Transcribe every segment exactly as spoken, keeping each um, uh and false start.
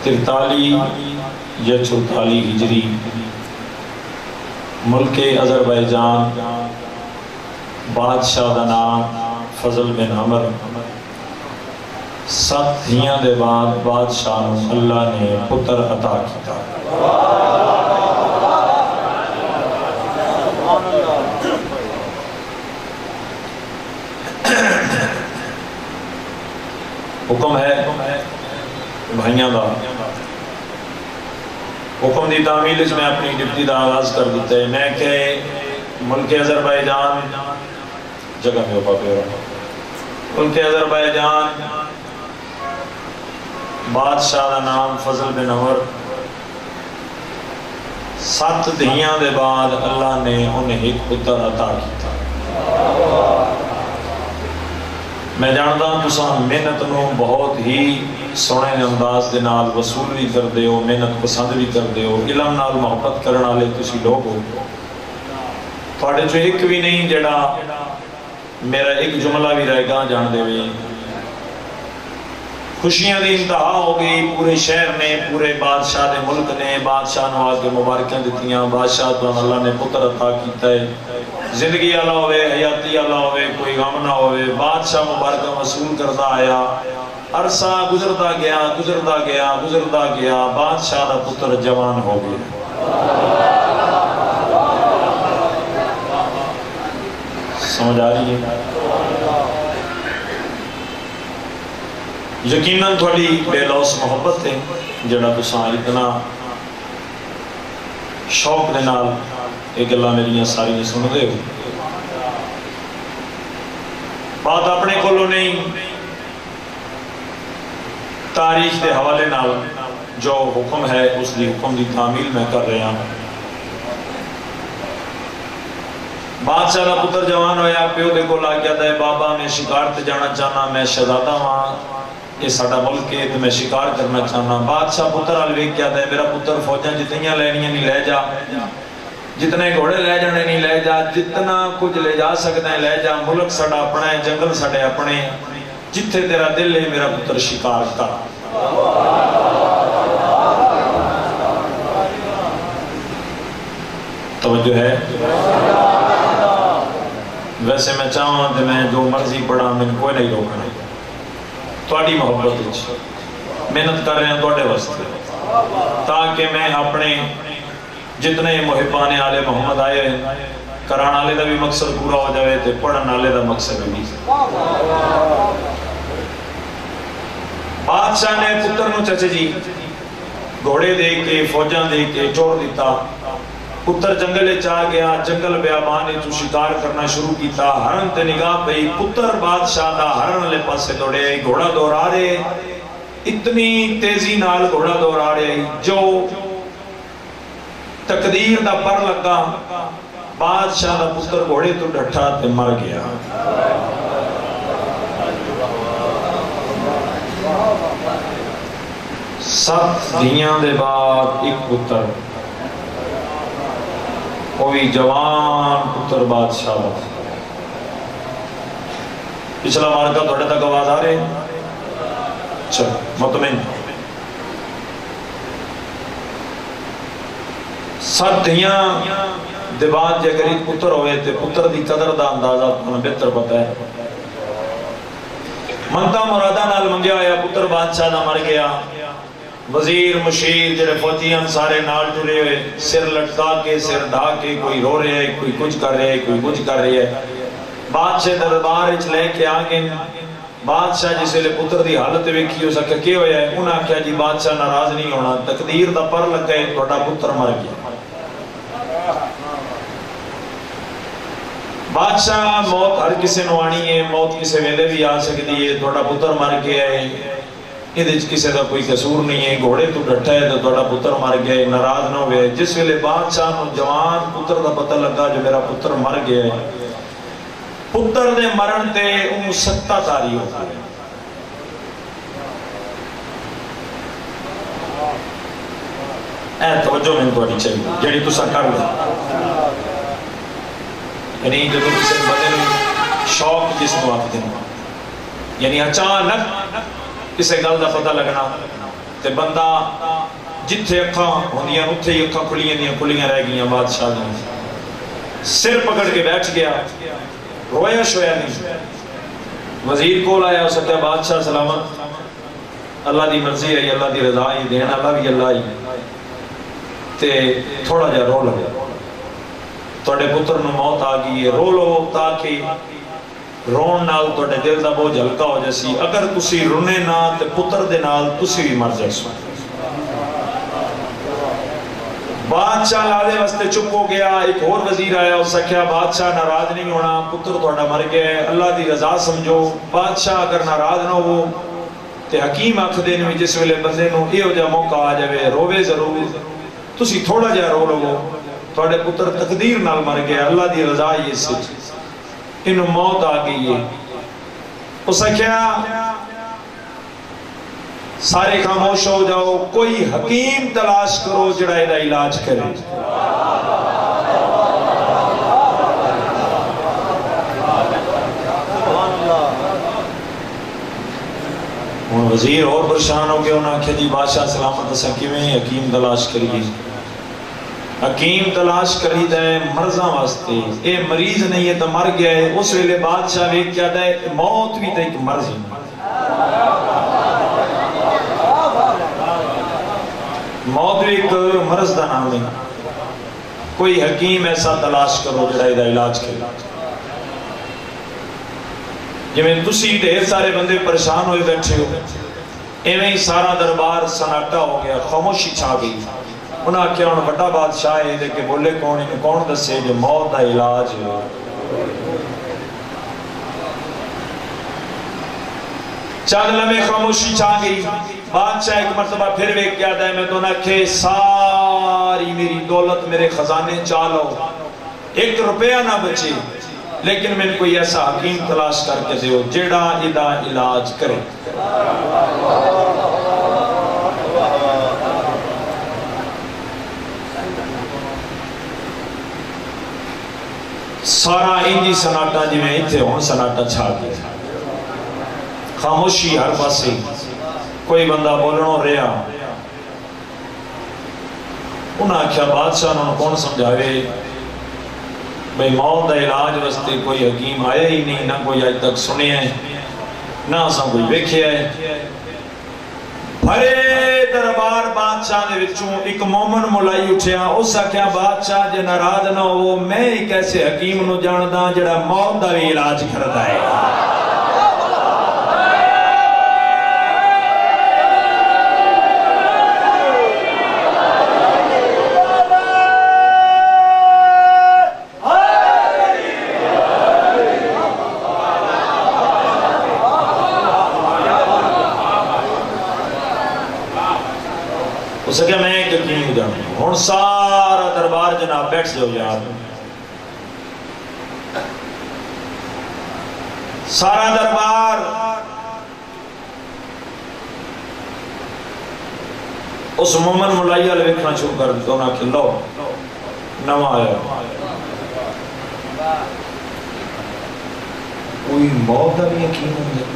ترتالی یا چوتالی ہجری ملک آذربائیجان بادشاہ دا نام فضل بن عمر سات دھیاں دے بعد بادشاہ نو اللہ نے پتر عطا کیتا حکم ہے بھائیاں دا حکم دی تعمیل اس میں اپنی ڈپٹی دا آغاز کر دیتا ہے میں کہ ملک آذربائیجان جگہ میں اوپا پہ رہا ملک آذربائیجان بادشاہ دا نام فضل بن عمر سات دھیاں دے بعد اللہ نے انہیں ایک پتر عطا کیتا میں جانتا ہوں تساں محنت نو بہت ہی سونے انداز دے نال وصول بھی کر دے ہو محنت پسند بھی کر دے ہو علم نال محبت کرنے والے تسی لوگ ہو تھوڑے جو ایک بھی نہیں جڑا میرا ایک جملہ بھی رہ گا جان دے ہوئے خوشیاں دی انتہا ہو گئی پورے شہر نے پورے بادشاہ دے ملک نے بادشاہ نو آگے مبارکیں دیتیاں بادشاہ تو اللہ نے پتر عطا کیتا ہے زندگی اللہ ہوئے حیاتی اللہ ہوئے کوئی غم نہ ہوئے بادشاہ مبارکہ وصول کرتا آیا عرصہ گزرتا گیا گزرتا گیا گزرتا گیا بادشاہ دا پتر جوان ہو گیا سمجھ آ رہی ہے یقیناً تھوڑی بے لوس محبت ہے جڑا تساں اتنا شوق دے نال ایک اللہ میری ساری سن دے ہو بات اپنے کولو نہیں تاریخ دے حوالے نال جو حکم ہے اس دی حکم دی تعمیل میں کر رہا ہوں بادشاہ دا پتر جوان ہویا پیو دے کو لا گیا دے بابا میں شکار تے جانا چاہنا میں شہزادہ ہاں یہ ساڈا ملک ہے تو میں شکار کرنا چاہنا بادشاہ پتر ال ویکھ گیا دے میرا پتر فوجاں جتنیاں لینیاں نہیں لے جا جتنے گھوڑے لے جانے نہیں لے جا جتنا کچھ لے جا سکتے ہیں لے جا ملک ساڈا اپنا ہے جنگل ساڈے اپنے جتھے تیرا دل ہے میرا پتر شکار کر توجہ ہے ویسے میں چاہوں کہ میں جو مرضی پڑھا میں کوئی نہیں روکنا تھوڑی محبت محنت کر رہے ہیں تھوڑے واسطے تاکہ میں اپنے جتنے محبان آلے محمد آئے کران آلے دا بھی مقصد پورا ہو جائے تے پڑھن آلے دا مقصد بھی بادشاہ نے پتر نو چچے جی گھوڑے دے کے فوجاں دے کے چھوڑ دیتا پتر جنگل چاہ گیا جنگل بیابان تو شکار کرنا شروع کیتا ہرن تے نگاہ پئی پتر بادشاہ دا ہرن لے پاسے دوڑے گھوڑا دورا رہے اتنی تیزی نال گھوڑا دورا رہے جو تقدیر دا پر لگا بادشاہ دا پتر گھوڑے تو ڈٹھا تے مر گیا سات دھیاں دے بعد ایک پتر کوئی جوان پتر بادشاہ دا پچھلا مارکہ تھوڑے تک آواز آ رہے چل مطمئن سات دھیاں دے بعد جے اگر ایک پتر ہوئے تے پتر دی قدر دا اندازہ انہیں بہتر پتا ہے منتا مرادہ نال منگیا آیا پتر بادشاہ دا مر گیا وزیر مشیر جڑے فوجیان سارے نال ٹرے ہوئے سر لٹکا کے سر ڈھا کے کوئی رو رہے ہے کوئی کچھ کر رہے ہے کوئی کچھ کر رہے ہے بادشاہ دربار اچھ لے کے آگے بادشاہ جسے لے پتر دی حالت ویکھی ہو سکے کیا ہویا ہے انہاں کیا جی بادشاہ ناراض نہیں ہونا تقدیر دا پر لگ گئے بڑا پتر مر گیا بادشاہ موت ہر کسے نوانی ہے موت کسے ویلے بھی آ سکتی ہے تھوڑا پتر مر گیا ہے یہ کسی کا کوئی قصور نہیں ہے گھوڑے تو ڈٹھا ہے تو تھوڑا پتر مر گیا ناراض نہ ہوئے جس ویلے بادشاہ نو جوان پتر دا پتہ لگا جو میرا پتر مر گیا ہے پتر دے مرن تے ان ستا تاری ہوتا ہے اے توجہ میں تو نہیں چاہیے جڑی تو سا کر لیں یعنی جو کسی بندے نے شوق جس کو آپ دیں یعنی اچانک کسی گل دا پتہ لگنا تے بندہ جتھے اکھاں ہوندیاں اتھے ہی اکھاں کھلیاں دیاں کھلیاں رہ گئیاں بادشاہ دی سر پکڑ کے بیٹھ گیا رویا شویا نہیں وزیر کول آیا اس کہا بادشاہ سلامت اللہ دی مرضی ہے اللہ دی رضا ہی دین اللہ بھی اللہ ہی تے تھوڑا جا رو لگا توڑے پتر نو موت آگئی ہے رو لو تاکہ رون نال توڑے دل دا بوجھ ہلکا ہو جیسی اگر تسی رونے نہ تے پتر دے نال تسی بھی مر جیسو بادشاہ لادے واسطے چپ ہو گیا ایک اور وزیر آیا اس کہا بادشاہ ناراض نہیں ہونا پتر توڑا مر گئے اللہ دی رضا سمجھو بادشاہ اگر ناراض نہ ہو تے حکیم آنکھ دینے میں جس ویلے بندے نو یہ ہو جا موقع آ جائے روے ضرور تسی تھوڑا جا رو لو توڑے پتر تقدیر نال مر گیا اللہ دی رضا یہ سچ انہوں موت آ گئی ہے اس کہا سارے خاموش ہو جاؤ کوئی حکیم تلاش کرو جڑا ایدہ علاج کرے ان وزیر اور پریشان ہو گئے انہوں نے کہا جی بادشاہ سلامت اسا کیویں حکیم تلاش کریے حکیم تلاش کری دے مرضاں واسطے اے مریض نہیں ہے تو مر گیا ہے اس ویلے بادشاہ ویک کیا دے موت بھی تے ایک مرض ہے موت بھی ایک مرض دا نام ہے کوئی حکیم ایسا تلاش کرو جڑا ایدہ علاج کرے جویں تسی ڈھیر سارے بندے پریشان ہوئے بیٹھے ہو ایویں ہی سارا دربار سناٹا ہو گیا خاموشی چھا گئی انہاں کیا انہوں بڑا بادشاہ ہے دے کہ بولے کون انہوں کون دسے جو موت دا علاج ہے چاند لمحے خاموشی چھا گئی بادشاہ ایک مرتبہ پھر ویک کیا دے میں تو نہ کہ ساری میری دولت میرے خزانے چالو ایک روپیہ نہ بچے لیکن میں نے کوئی ایسا حکیم تلاش کر کے دے ہو جیڑا ایدہ علاج کرے سارا انجی سناٹا جی میں اتھے ہون سناٹا چھا گیا خاموشی ہر پاسے کوئی بندہ بولنوں رہا انہاں کیا بادشاہ انہوں کون سمجھاوے بھئی موت دا علاج واسطے کوئی حکیم آیا ہی نہیں نہ کوئی آج تک سنے ہیں نہ اساں کوئی ویکھیا ہے بھرے دربار بادشاہ نے وچوں ایک مومن ملائی اٹھیا اس کیا بادشاہ جے ناراض نہ ہو میں ایک ایسے حکیم نو جاندا جڑا موت دا بھی علاج کردا ہے اس کہ میں ایک حکیم جانوں ہون سارا دربار جناب بیٹھ جاؤ یار سارا دربار اس مومن ملائی والے ویکھنا شروع کر دیتا انہاں کہ لو نواں آیا کوئی موت دا بھی حکیم ہوں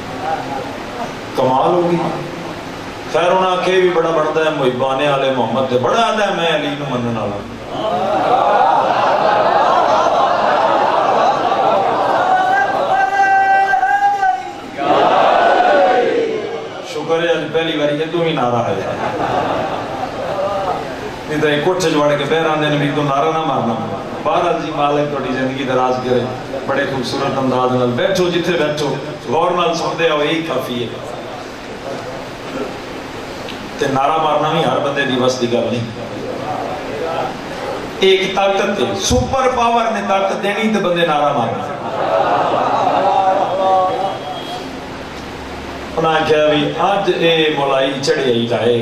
کمال ہوگی خیر انہاں کے بھی بڑا بڑھتا ہے محبانے والے محمد دے بڑا آتا ہے میں علی نو منن والا شکر ہے آج پہلی باری یہ تو ہی نعرہ ہے نہیں تو ایک کوٹھے جوڑے کے بہر آنے نبی تو نعرہ نہ مارنا بہرحال جی مالک توڑی زندگی دراز کرے بڑے خوبصورت انداز نال بیٹھو جتھے بیٹھو غور نال سمجھے ہو یہی کافی ہے تے نعرہ مارنا بھی ہر بندے دی بس دی گل نہیں ایک طاقت ہے سپر پاور نے طاقت دینی تے بندے نعرہ مارنا انہاں کہا بھی آج اے مولائی چڑھے ہی جائے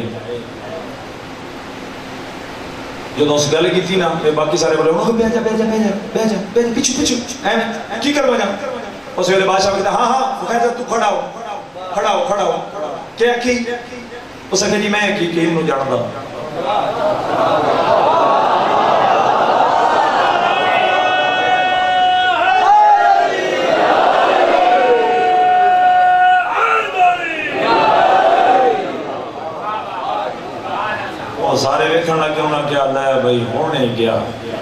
جو دوست گلے کی تھی نا باقی سارے بولے انہوں کو بیجا بیجا بیجا بیجا بیجا پیچھو پیچھو این کی کر بجا اس ویلے بادشاہ کہتا ہاں ہاں وہ کہتا تو کھڑا ہو کھڑا ہو کھڑا ہو کیا کی اس نے جی میں کی کہ انہوں جانا وہ سارے ویکھن لگے انہاں کیا لے بھائی ہونے گیا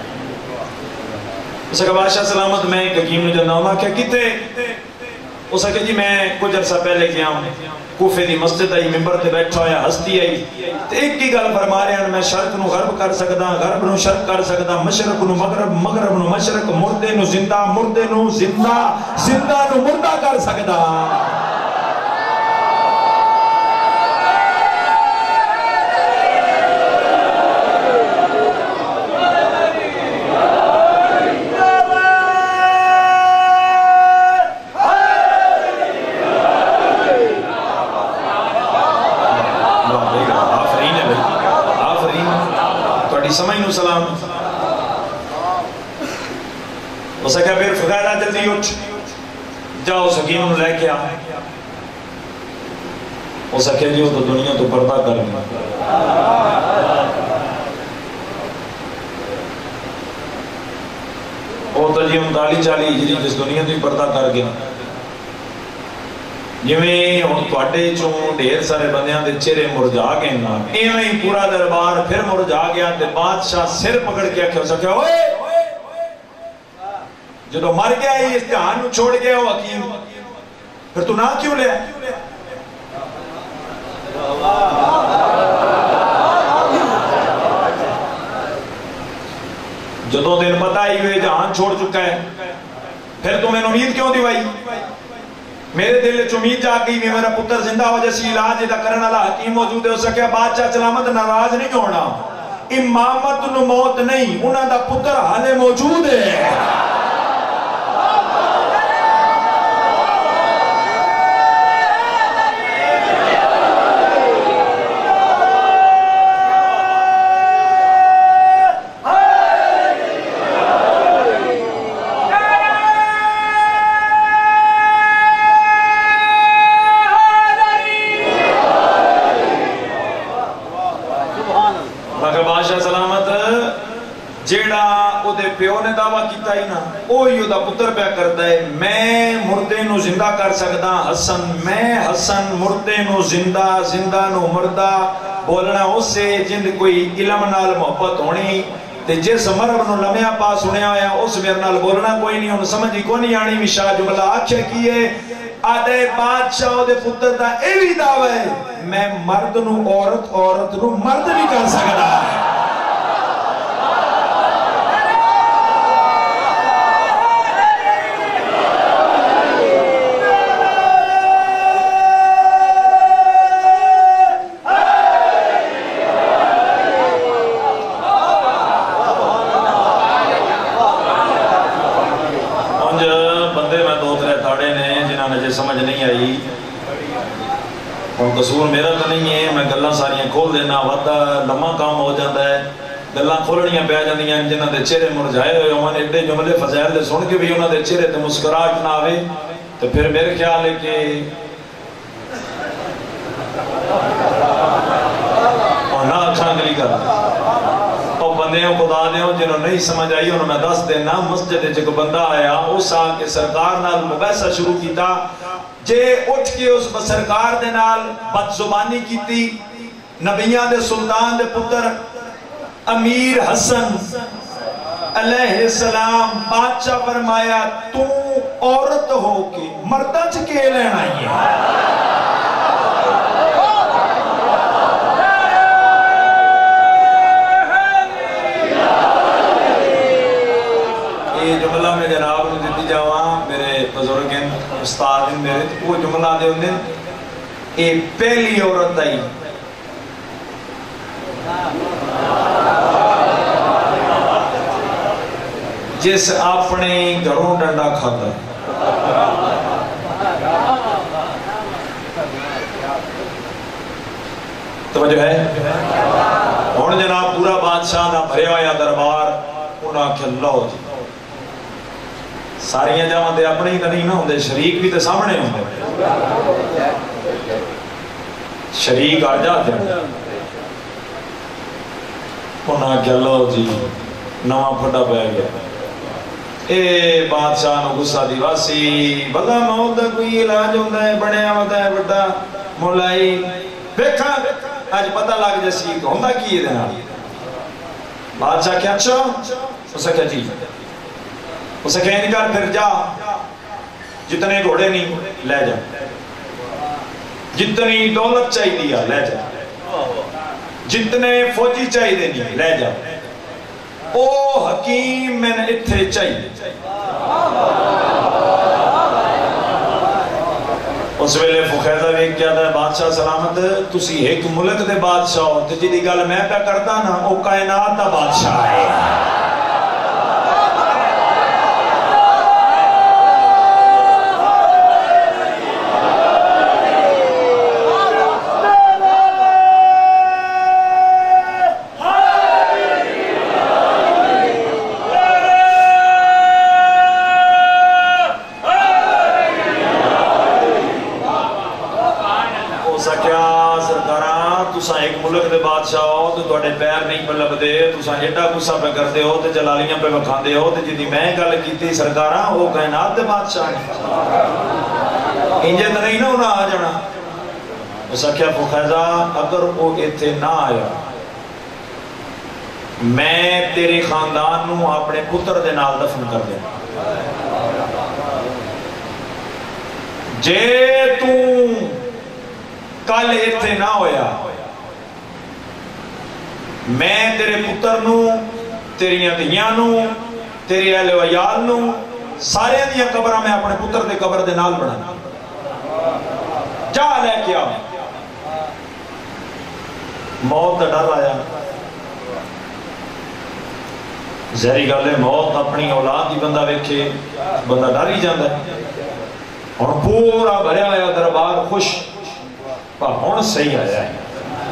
اس کا بادشاہ سلامت میں ایک حکیم نے جانا انہاں کیا کتے اس کا جی میں کچھ عرصہ پہلے گیا کوفے دی مسجد آئی ممبر تے بیٹھا ہویا ہستی آئی تے ایک ہی گل فرما رہے ہیں میں شرق نو غرب کر سکدا غرب نو شرق کر سکدا مشرق نو مغرب مغرب نو مشرق مردے نو زندہ مردے نو زندہ زندہ نو مردہ کر سکدا سمجھ نو سلام اس نے کہا پھر فقیرہ جلدی اٹھ جاؤ اس حکیم نے لے کے آ اس نے کہا جی وہ تو دنیا تو پردہ کر گیا وہ تو جی انتالی چالی ہجری جس دنیا تو پردہ کر گیا جویں ہن تواڈے چوں ڈھیر سارے بندیاں دے چہرے مرجھا گئے نا ایویں ہی پورا دربار پھر مرجھا گیا تے بادشاہ سر پکڑ کے آکھیا سکیا اوئے جدوں مر گیا اس جہان نو چھوڑ گیا وہ حکیم پھر تو نہ کیوں لیا جدوں دن پتہ ہی ہوئے جہان چھوڑ چکا ہے پھر تو میں امید کیوں دیوائی میرے دل چ امید جا گئی میرا پتر زندہ ہو جیسی علاج دا کرنے والا حکیم موجود ہے ہو سکیا بادشاہ سلامت ناراض نہیں ہونا امامت نو موت نہیں انہاں دا پتر حالے موجود ہے جیڑا او دے پیو نے دعویٰ کیتا ہی نا اوہی او دا پتر پیا کرتا ہے میں مردے نو زندہ کر سکدا حسن میں حسن مردے نو زندہ زندہ نو مردہ بولنا اس سے جن کوئی علم نال محبت ہونی تے جس مرب نو لمحہ پاس سنیا ہویا اس میرے نال بولنا کوئی نہیں ان سمجھی کو نہیں آنی وشا جملہ آکھے کیے آدھے بادشاہ او دے پتر دا ایوی دعویٰ ہے میں مرد نو عورت عورت نو مرد بھی کر سکدا ہے سمجھ نہیں آئی اور قصور میرا تو نہیں ہے میں گلاں ساریاں کھول دینا ودا لمحہ کام ہو جاتا ہے گلاں کھولنیاں پہ جاندیاں جنہاں دے چہرے مرجھائے ہوئے ہون ایڈے جملے فضائل دے سن کے بھی انہاں دے چہرے تے مسکراہٹ نہ آوے تو پھر میرے خیال ہے کہ اور نہ اکھاں گلی کر اور بندیوں خدا دیوں جنہوں نہیں سمجھ آئی انہوں میں دس دینا مسجد جب بندہ آیا اس آ کے سرکار نال مباحثہ شروع کیتا جے اٹھ کے اس سرکار دے نال بد زبانی کیتی نبیاں دے سلطان دے پتر امیر حسن علیہ السلام بادشاہ فرمایا تو عورت ہو کے مردہ چکے لینا ہی ہے یہ جملہ میں جناب نے دیتی جاواں میرے بزرگیں استاد میرے وہ جملہ دے انہیں اے پہلی عورت آئی جس اپنے گھروں ڈنڈا کھاتا توجہ ہے اور جناب پورا بادشاہ دا بھریا ہویا دربار انہاں کہ اللہ جی ساریاں جاواں تے اپنے ہی نہیں نہ ہوندے شریک بھی تے سامنے ہوندے شریک آ جاتے ہیں انہاں کہ اللہ جی نواں پھٹا پہ گیا اے بادشاہ نو غصہ دی واسی بلا موت دا کوئی علاج ہوتا ہے بڑے آمد ہے بڑا مولائی بیکھا اج پتہ لگ جسی تو ہوندا کی ہے نال بادشاہ کیا اچھا اس کہا جی اس کہا انکار پھر جا جتنے گھوڑے نہیں لے جا جتنی دولت چاہی دیا لے جا جتنے فوجی چاہی دے نہیں لے جا او حکیم میں نے اتھے چاہی اس ویلے فخیدہ بھی کیا تھا بادشاہ سلامت تسی ایک ملک دے بادشاہ ہو تو جی گل میں پہ کرتا نا او کائنات دا بادشاہ ہے بادشاہ ہو تو توڑے پیر نہیں پر لب دے تو ایڈا گسا پہ کرتے ہو تو جلالیاں پہ بکھان دے ہو تو جدی میں گل کیتی سرکاراں وہ کائنات دے بادشاہ ہیں انجے تو نہیں نا انہاں آ جانا اس کیا فخیزہ اگر وہ ایتھے نہ آیا میں تیرے خاندان نو اپنے پتر دے نال دفن کر دیں جے تو کل ایتھے نہ ہویا میں تیرے پتر نو تیریاں دیاں نو تیرے اہل و عیال نو سارے دیاں قبرہ میں اپنے پتر دے قبر دے نال بنا جا لے کیا موت دا ڈر آیا زہری گالے موت اپنی اولاد دی بندہ ویکھے بندہ ڈر ہی جاندہ ہے اور پورا بھریا آیا دربار خوش پر ہون صحیح آیا ہے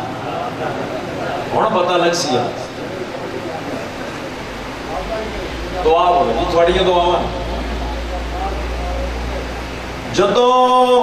ہون پتہ لگ سیا دعا ہوئے جی تھوڑی یہ دعا ہوئے جدو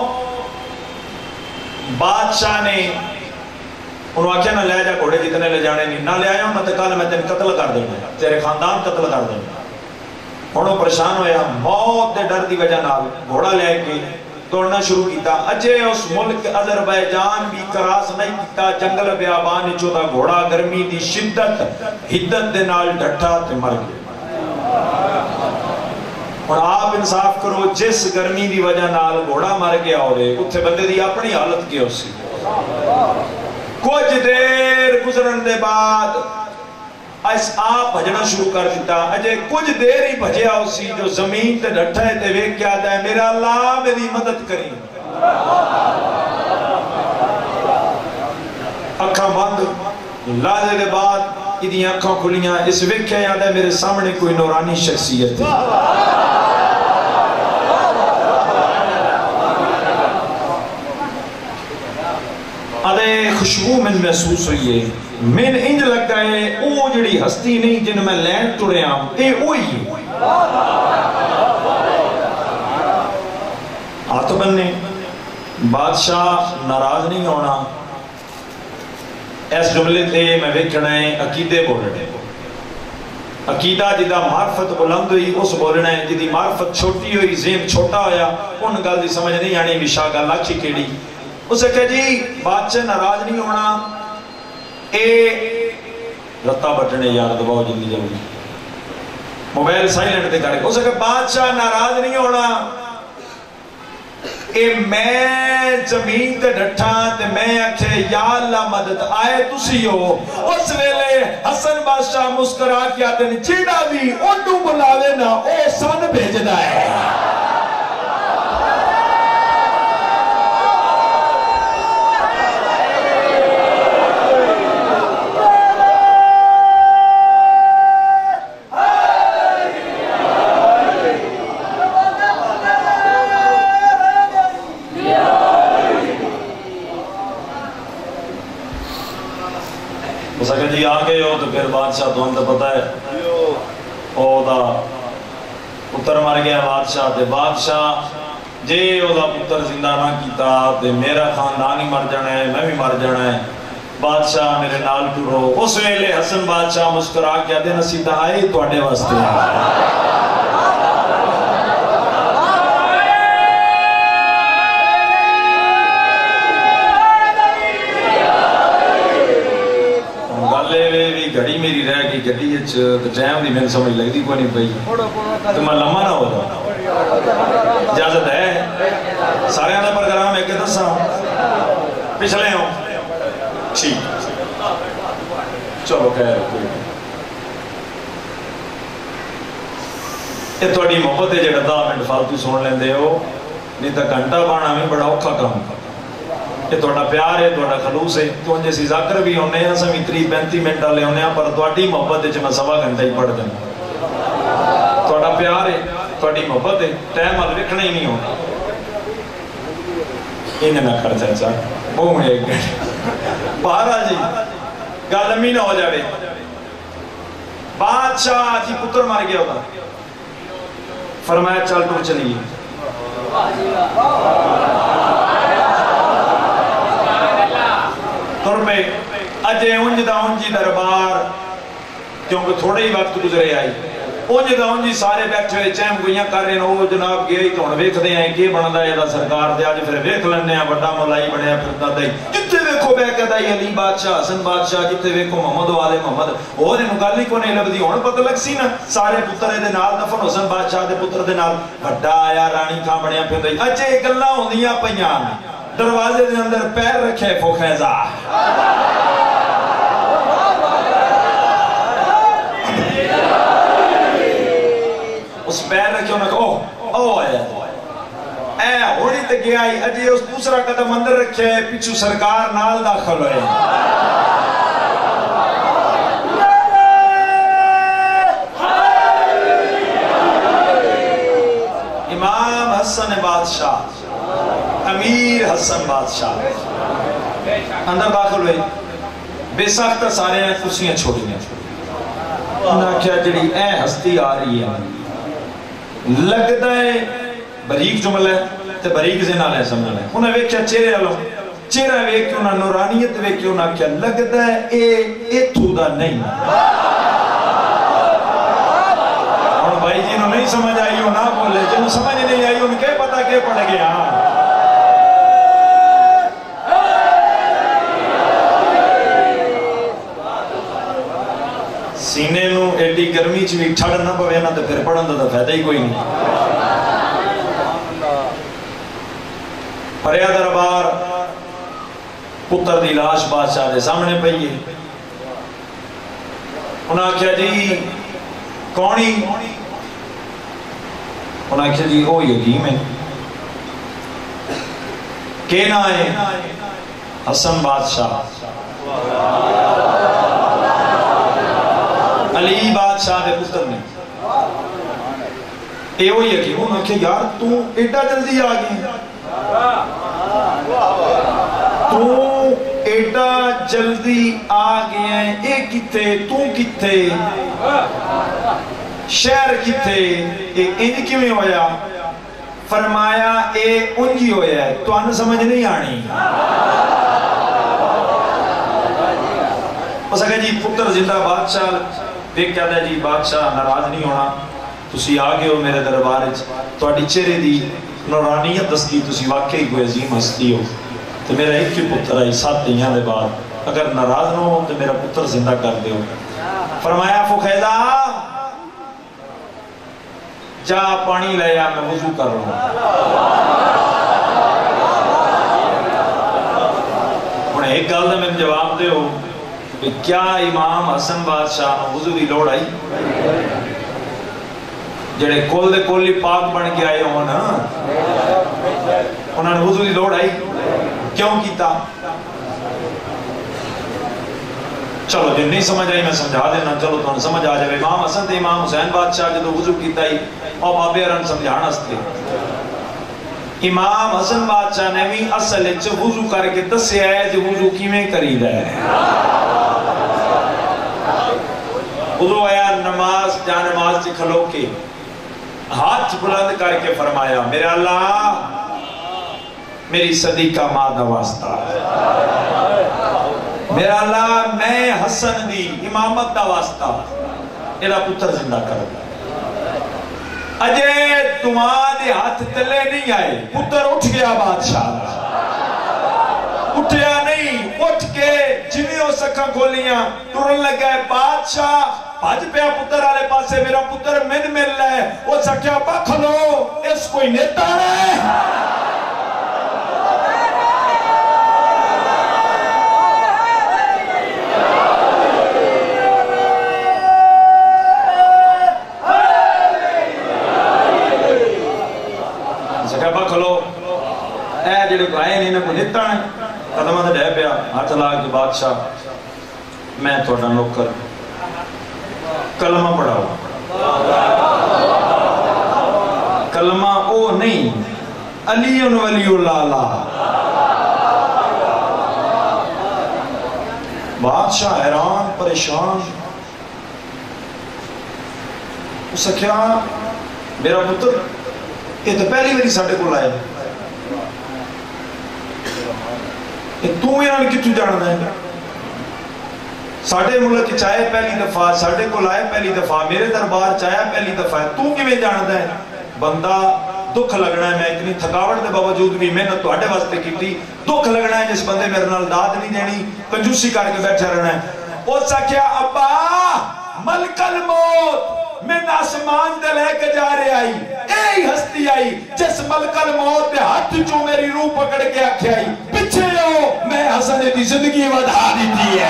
بادشاہ نے انہوں آکھیا نہ لے جا گھوڑے جتنے لے جانے نہیں نہ لے آیا ہوں میں تکال میں تین قتل کر دیں تیرے خاندان قتل کر دیں انہوں پریشان ہویا موت دے ڈر دی وجہ نال گھوڑا لے کے توڑنا شروع کیتا اجے اس ملک عزربائیجان بھی کراس نہیں کیتا جنگل بیابان چودا گھوڑا گرمی دی شدت حدت دے نال ڈھٹا تے مر گیا اور آپ انصاف کرو جس گرمی دی وجہ نال گھوڑا مر گیا ہو رہے اتھے بندے دی اپنی حالت کیا اسی کچھ دیر گزرن دے بعد اس آپ بھجنا شروع کر دیتا اجے کچھ دیر ہی بھجیا اسی جو زمین تے ڈھٹا ہے تے ویک کیا دا ہے میرا اللہ میری مدد کریں اکھاں بند لازے دے بعد ادھی اکھاں کھلیاں اس ویک کیا یاد ہے میرے سامنے کوئی نورانی شخصیت ہے آدھے خوشبو من محسوس ہوئی ہے من انج لگتا ہے او جڑی ہستی نہیں جن میں لین ٹوڑے آم اے اوئی ہے آتبن نے بادشاہ ناراض نہیں ہونا اس جملے تے میں ویکھنا ہے عقیدے بولنے عقیدہ جدہ معرفت بلند ہوئی اس بولنا ہے جدی معرفت چھوٹی ہوئی ذہن چھوٹا ہویا ان گل دی سمجھ نہیں آنی وشا گل لاکھی کیڑی اسے کہا جی بادشاہ ناراض نہیں ہونا اے رتا بٹنے یار دباؤ جلدی جلدی موبائل سائلنٹ دے کرے اسے کہا بادشاہ ناراض نہیں ہونا اے میں زمین تے ڈھٹھا تے میں اکھے یا اللہ مدد آئے تسی ہو اس ویلے حسن بادشاہ مسکرا کیا دن چیڑا بھی انہوں بلاوے نا او سن بھیجنا ہے جی آگے ہو تو پھر بادشاہ تو ہم تو پتہ ہے او دا پتر مر گیا بادشاہ تے بادشاہ جے او دا پتر زندہ نہ کیتا تے میرا خاندان ہی مر جانا ہے میں بھی مر جانا ہے بادشاہ میرے نال ٹرو اس ویلے حسن بادشاہ مسکرا کیا دے نصیدہ آئی تو اڈے واسطے میری رہ گئی گڈی ٹائم کی میری سمجھ لگتی کوئی نہیں پی تو میں لما نہ ہو جاؤں اجازت ہے سارے کا پروگرام ہے کہ دسا پچھلے ہوں ٹھیک چلو خیر یہ تھوڑی محبت ہے جڑا دس منٹ فالتو سن لیندے ہو نہیں تو گھنٹہ بانا بھی بڑا اوکھا کام یہ تھوڑا پیار ہے تھوڑا خلوص ہے تو جیسی ذاکر بھی ہونے ہیں سمی تیس پینتیس منٹ والے ہونے ہیں پر تھوڑی محبت ہے میں سوا گھنٹہ ہی پڑھ دیں تھوڑا پیار ہے تھوڑی محبت ہے ٹائم وال ویکھنا ہی نہیں ہونا انہیں نہ کر چاچا بہت ایک گھنٹے بہارا جی گل امی نہ ہو جاوے بادشاہ جی پتر مار گیا ہوتا فرمایا چل ٹور چلیے تر میں اجے انج دا انجی دربار کیونکہ تھوڑے ہی وقت گزرے آئی انج دا انجی سارے بیٹھے ہوئے چیم گوئیاں کر رہے ہیں وہ جناب گئے تو انہیں ویکھ دے ہیں کہ بندہ ہے دا سرکار دے آج پھر ویکھ لنے ہیں بڑا مولائی بڑے ہیں پھرتا دائی جتے ویکھو بے کہ دائی علی بادشاہ حسن بادشاہ جتے ویکھو محمد و آل محمد وہ دے مقالی کو نہیں لبدی ہونے پتہ لگ سی نا سارے پتر دے نال دفن حسن بادشاہ دے پتر دے نال بڑا آیا رانی کھا بڑیاں پھر دائی اچھے ایک اللہ ہوں دیا پہیان دروازے دے اندر پیر رکھے فوخیزہ اس پیر رکھے انہوں نے کہا اوہ اوہ آیا اے ہوڑی تے گیا ہی اجی اس دوسرا قدم اندر رکھے پیچھو سرکار نال داخل ہوئے امام حسن بادشاہ امیر حسن بادشاہ اندر داخل ہوئے بے ساختہ سارے ہیں کرسیاں چھوڑی ہیں انہوں نے کیا جڑی اے ہستی آ رہی ہے لگتا ہے بریک جملہ ہے تے بریک زنال ہے سمجھنا ہے انہیں ویک کیا چہرے آلوں چہرہ ویک کیوں نہ نورانیت ویک کیوں نہ کیا لگتا ہے اے اے تھودا نہیں اور بھائی جی انہوں نہیں سمجھ آئی ہو نہ بولے جنہوں سمجھ نہیں آئی ان کے پتہ کے پڑھ گیا سینے نو ایڈی گرمی چوی ٹھڑ نہ پوے نہ تو پھر پڑھن دا فائدہ ہی کوئی نہیں پریا دربار پتر دی لاش بادشاہ دے سامنے پئیے انہاں کیا جی کونی انہاں کیا جی او یقیم ہے کہنا ہے حسن بادشاہ علی بادشاہ دے پتر نے اے وہ یقین انہوں نے کہا یار تو ایڈا جلدی آ گئی تو ایڈا جلدی آ گئے ہیں اے کتے تو کتے شہر کتے اے انج کیوں میں ہویا فرمایا اے انجی ہویا ہے تو آنے سمجھ نہیں آنی اس کہا جی پتر زندہ بادشاہ دیکھ کیا ہے جی بادشاہ ناراض نہیں ہونا تسی آگے ہو میرے دربار تو اڈی چہرے دی نورانیت دستی تسی واقعی کوئی عظیم ہستی ہو تو میرا ایک کی پتر آئی سات دیاں دے بعد اگر ناراض نہ ہو تو میرا پتر زندہ کر دے ہو فرمایا فخیدہ جا پانی لیا میں وضو کر رہا ہوں انہیں ایک گل دے میں جواب دے ہو کیا امام حسن بادشاہ وضو دی لوڑ آئی جڑے کول دے کولی پاک بن کے آئے ہوں نا انہوں نے وضو دی لوڑ آئی کیوں کیتا چلو جن نہیں سمجھ آئی میں سمجھا دینا چلو تو سمجھ آ جائے امام حسن تے امام حسین بادشاہ جدو وضو کیتا ہی اور بابے ارن سمجھانا ستے امام حسن بادشاہ نے بھی اصل اچھے وضو کر کے دسے آئے جو وضو کی میں کرید ہے وضو آیا نماز جا نماز سے کھلو کے ہاتھ بلند کر کے فرمایا میرے اللہ میری صدیقہ مادہ واسطہ میرا اللہ میں حسن دی امامت دا واسطہ ایدہ پتر زندہ کر دا اجے تمہارے ہاتھ تلے نہیں آئے پتر اٹھ گیا بادشاہ اٹھیا نہیں नहीं उठ के जिवें उस अखां खोलियां टुरन लगा है बादशाह भज पिया पुत्र वाले पासे मेरा पुत्र मैन मिल रहा है उस आख्या बख लो इस कोई नेता है कदम से डह पिया हाथ ला के बादशाह मैं थोड़ा नौकर कलमा पढ़ाओ कलमा ओ नहीं अली वलीउल्लाह बादशाह हैरान परेशान उस आख्या मेरा पुत्र ये तो पहली बारी साडे कोल आया तू इन्होंने कितों जानता है साडे मुल्क च आए पहली दफा साडे कोल आए पहली दफा मेरे दरबार च आया पहली दफा तू किवें जानता है बंदा दुख लगना है मैं इतनी थकावट के बावजूद भी मेहनत तुहाडे वास्ते कीती दुख लगना है जिस बंदे मेरे नाल दाद नहीं देनी कंजूसी करके बैठा रहना है उस आख्या अब्बा मलकल मौत मैं आसमान दे लेके जा रहे आई यही हस्ती आई जिस मलकल मौत के हाथ चो मेरी रूह पकड़ के आख्या आई पीछे आओ मैं हसन दी जिंदगी बढ़ा दी है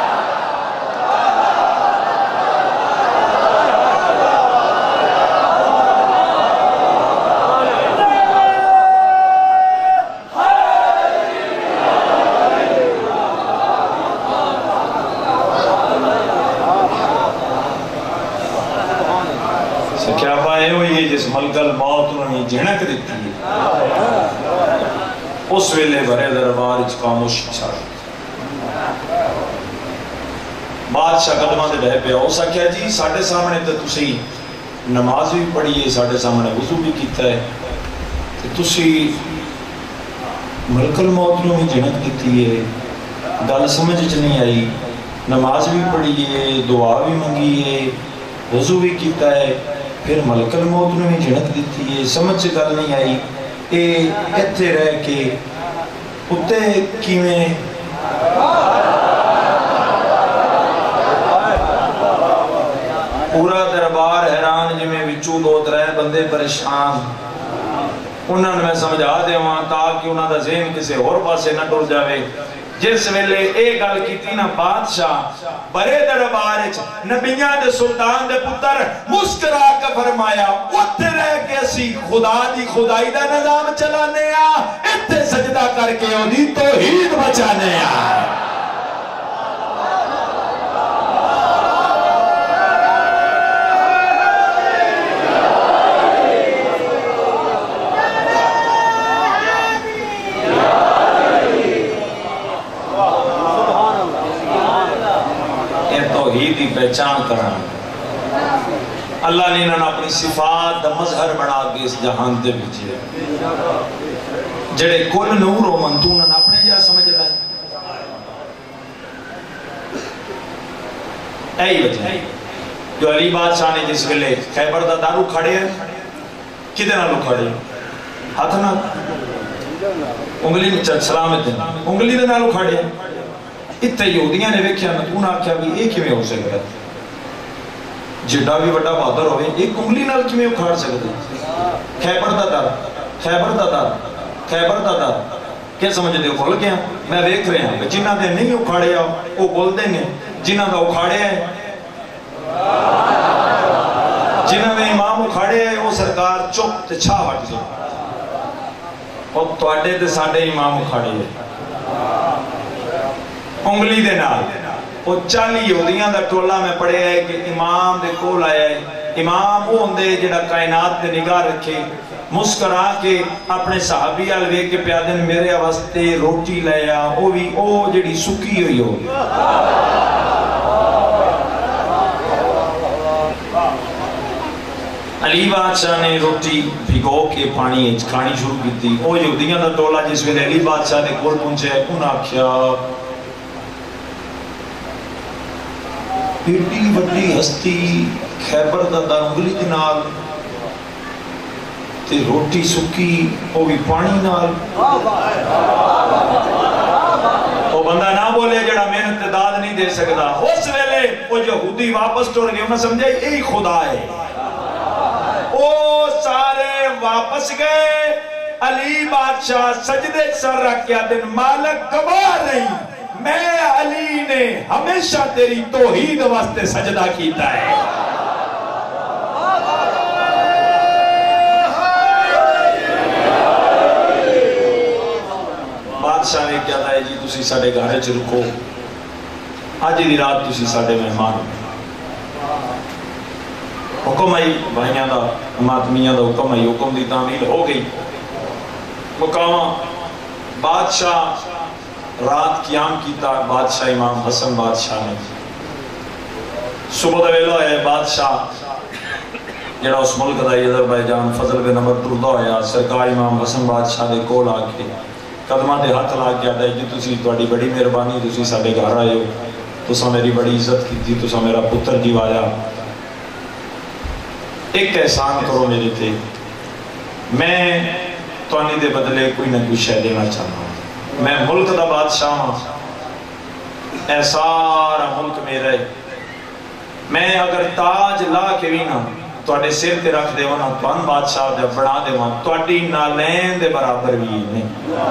जिस मलकल मौत उन्होंने झिणक दी उस वेले भरे दरबार खामोशी छा बादशाह कदमां ते डह पिया उस आख्या जी साडे सामने तो तुसी नमाज भी पढ़ी है साडे सामने वुजू भी कीता है ते तुसी मलकल मौत नूं भी झिणक दी है गल समझ च नहीं आई नमाज भी पढ़ी है दुआ भी मंगी है वुजू भी कीता है फिर मलकल मौत ने भी झिणक दी है समझ च गल नहीं आई ये इत्थे रह के उत्ते किवें पूरा दरबार हैरान जिवें विचों दो त्रै बंदे परेशान उन्होंने मैं समझा देवां ताकि उन्हों का ज़हन किसी होर पासे ना टुर जाए जिस वेले ए गल कीती ना बादशाह बड़े दरबार च नबियां दे सुल्तान दे पुत्र मुस्कुरा के फरमाया उत्थे रह के असी खुदा दी खुदाई दा निजाम चलाने आ इत्थे सजदा करके ओदी तौहीद बचाने आ पहचान करना अल्लाह ने इन्होंने अपनी सिफात दा मजहर बना के इस जहान दे भेजे जेड़े कुल नूर हो मन तू उन्होंने अपने जैसा समझ ला यही वजह जो अली बादशाह ने जिस वेले खैबर दा दारू खड़े किदे नाल खड़े हाथ ना उंगली में सलामत उंगली दे नाल खड़े इतने यहूदियां ने वेख्या तू आख्या भी ये किवें हो सकता जिड्डा भी बड़ा बहादुर हो एक उंगली नाल किवें उखाड़ सकते खैबर दा दर खैबर दा दर खैबर दा दर क्या समझते हो खुल गया मैं वेख रहा जिन्हों ने नहीं उखाड़िया वो बोलते हैं जिन्हों का उखाड़िया है जिन्हों ने इमाम उखाड़े है वो सरकार चुप ते छा हट गई और तुहाडे ते साडे इमाम उखाड़े है उंगली दे नाल वो चाली यहूदियां दा टोला मैं पढ़िया है कि इमाम दे कोल आया है इमाम वो हुंदे जेड़ा कायनात ते निगाह रखे मुस्कुरा के अपने सहाबी अल वेख के प्यादे ने मेरे वास्ते रोटी ले आ वो भी वो जेड़ी सुकी हुई हो अली बादशाह ने रोटी भिगो के पानी खानी शुरू की वो यहूदियां दा टोला जिस वेले अली बादशाह दे कोल पहुंचे उन्हें आख्या एडी वड्डी हस्ती खैबर दा दर उंगली दे नाल ते रोटी सुकी वो भी पानी नाल ओ بندہ نہ بولے جڑا محنت داد نہیں دے سکتا. اس ویلے وہ یہودی واپس ٹر گئے, انہیں سمجھا یہی خدا ہے. وہ سارے واپس گئے. علی بادشاہ سجدے سر رکھ کے دن مالک گواہ نہیں, میں علی نے ہمیشہ تیری توحید واسطے سجدہ کیتا ہے. بادشاہ نے کیا ہے جی تسی ساڑے گھر چ رکو, آج دی رات تسی ساڑے مہمان. حکم آئی بھائیاں دا ماتمیاں دا حکم آئی, حکم دی تعمیل ہو گئی. مقامہ بادشاہ رات قیام کیتا. بادشاہ امام حسن بادشاہ نے صبح دا ویلا ہے. بادشاہ جڑا اس ملک دا آذربائیجان فضل بن نمبر ٹردہ ہویا, سرکار امام حسن بادشاہ دے کول آ کے قدمہ دے ہاتھ لا کے آتا ہے جی تسی تواڈی بڑی مہربانی, تسی ساڈے گھر آئے ہو, تساں میری بڑی عزت کی, تساں میرا پتر جیوایا, ایک احسان کرو میرے تے, میں توانی دے بدلے کوئی نہ کوئی شے دینا چاہتا ہوں. میں ملک دا بادشاہ ہوں, اے سارا ملک میرا ہے. میں اگر تاج لا کے بھی نہ تواڈے سر تے رکھ دے نا, تون بادشاہ دے بنا دے نا, تواڈی نالین دے برابر بھی نہیں.